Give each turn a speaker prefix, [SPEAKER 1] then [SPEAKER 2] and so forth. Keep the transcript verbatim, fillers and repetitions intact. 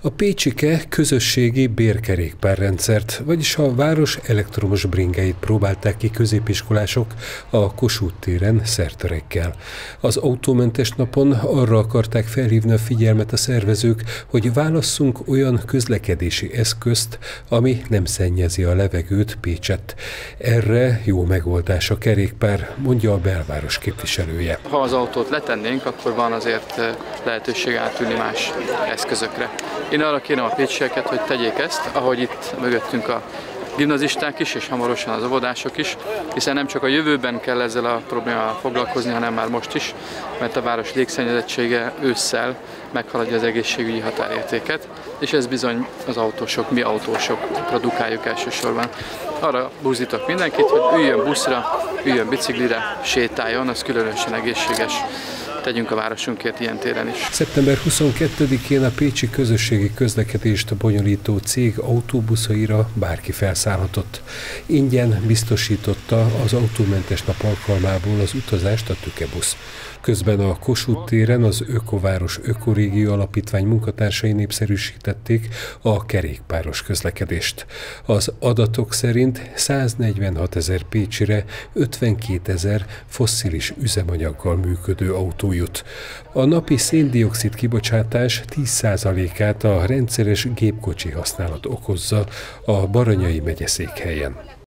[SPEAKER 1] A Pécsike közösségi bérkerékpárrendszert, vagyis a város elektromos bringáit próbálták ki középiskolások a Kossuth téren szerte reggel. Az autómentes napon arra akarták felhívni a figyelmet a szervezők, hogy válasszunk olyan közlekedési eszközt, ami nem szennyezi a levegőt Pécsett. Erre jó megoldás a kerékpár, mondja a belváros képviselője.
[SPEAKER 2] Ha az autót letennénk, akkor van azért lehetőség átülni más eszközökre. Én arra kérem a pécsieket, hogy tegyék ezt, ahogy itt mögöttünk a gimnazisták is, és hamarosan az óvodások is, hiszen nem csak a jövőben kell ezzel a problémával foglalkozni, hanem már most is, mert a város légszennyezettsége ősszel meghaladja az egészségügyi határértéket, és ez bizony az autósok, mi autósok produkáljuk elsősorban. Arra buzdítok mindenkit, hogy üljön buszra, üljön biciklire, sétáljon, az különösen egészséges. Tegyünk a városunkért ilyen téren is.
[SPEAKER 1] szeptember huszonkettedikén a pécsi közösségi közlekedést bonyolító cég autóbuszaira bárki felszállhatott. Ingyen biztosította az autómentes nap alkalmából az utazást a Tükebusz. Közben a Kossuth téren az Ökováros Ökorégió Alapítvány munkatársai népszerűsítették a kerékpáros közlekedést. Az adatok szerint száznegyvenhatezer pécsire ötvenkétezer fosszilis üzemanyaggal működő autó jut. A napi szén-dioxid kibocsátás tíz százalékát a rendszeres gépkocsi használat okozza a Baranyai megyeszékhelyen.